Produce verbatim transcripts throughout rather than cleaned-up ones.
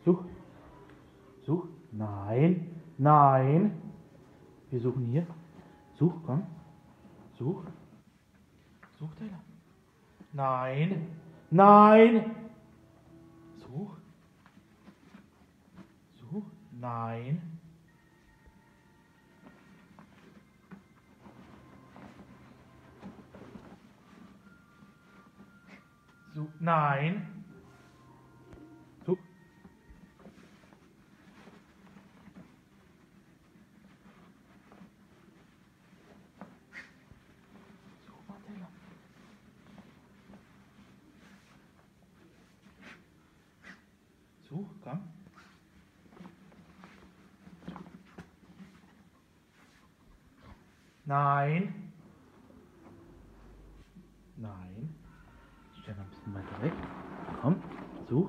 Such. Such. Nein. Nein. Wir suchen hier. Such, komm. Such. Such, Taylor. Nein. Nein. Such. Such. Nein. Such. Nein. Such. Such mal, Taylor. Such, komm. Nein. Nein. Stell mal ein bisschen weiter weg. Komm, such.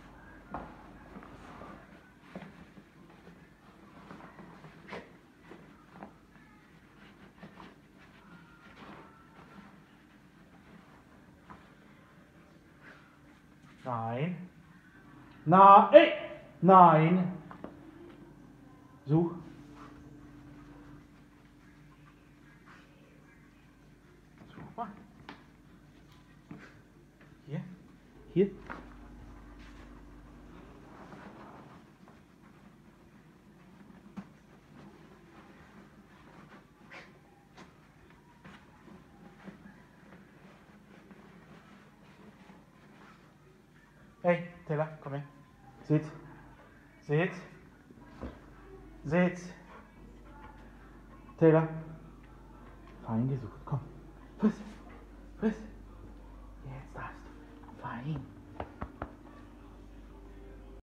Nein. Na, ey! Nein. Such. Such mal. Hier. Hier. Hey, Taylor, komm her. Sitz. Sitz. Sitz. Taylor. Fein gesucht. Komm. Friss. Friss. Jetzt darfst du. Fein.